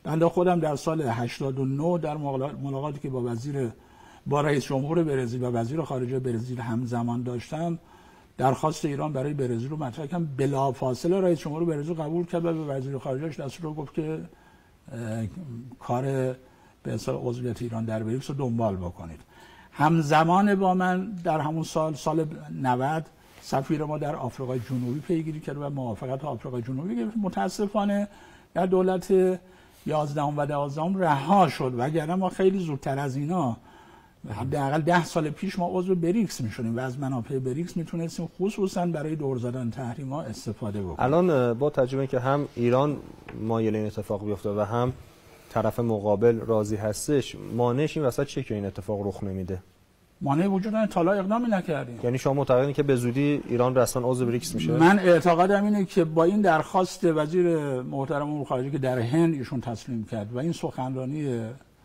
بنده خودم در سال 89 در ملاقاتی که با رئیس جمهور برزیل و وزیر خارجه برزیل همزمان داشتم، درخواست ایران برای برزیل رو مطرح کردم. بلافاصله رئیس جمهور برزیل قبول کرد و به وزیر خارجه‌اش دستور گفت که کار به اصطلاح عضویت ایران در بریکس رو دنبال بکنید. همزمان با من در همون سال 90 سفیر ما در آفریقای جنوبی پیگیری کرد و موافقت آفریقای جنوبی گرفت. متاسفانه در دولت 11 و 12 رها شد، وگرنه ما خیلی زودتر از اینا، حداقل 10 سال پیش، ما عضو بریکس میشونیم و از منافع بریکس میتونستیم خصوصا برای دور زدن تحریم‌ها استفاده بکنیم. الان با تجربه که هم ایران مایل این اتفاق بیفته و هم طرف مقابل راضی هستش، مانعش این وسط چیه که این اتفاق رخ نمیده؟ مانع وجود نداره، تا حالا اقدامی نکردیم. یعنی شما معتقدین که به زودی ایران رسما عضو بریکس میشه؟ من اعتقادم اینه که با این درخواست وزیر محترم امور خارجه که در هند ایشون تسلیم کرد و این سخنرانی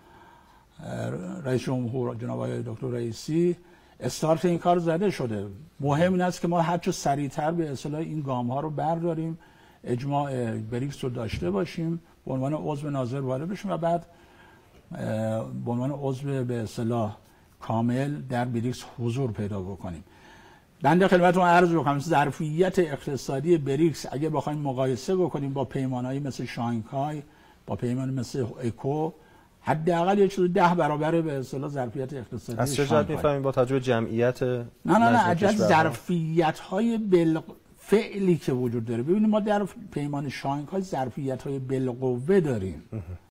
رئیس جمهور جناب آقای دکتر رئیسی، استارت این کار زده شده. مهم این است که ما هرچه سریعتر به اصطلاح این گام ها رو برداریم، اجماع بریکس رو داشته باشیم، به عنوان عضو ناظر وارد بشیم و بعد به عنوان عضو به اصطلاح کامل در بریکس حضور پیدا بکنیم. بنده خدمتتون عرض بکنم ظرفیت اقتصادی بریکس اگه بخوایم مقایسه بکنیم با پیمانهایی مثل شانگهای، با پیمان مثل اکو، حداقل یه چیز 10 برابر به اصطلاح ظرفیت اقتصادی از چه جهت می‌فهمیم با توجه جمعیت؟ نه عجب ظرفیت‌های فعلی که وجود داره. ببینید ما در پیمان شانگهای ظرفیت‌های بالقوه داریم.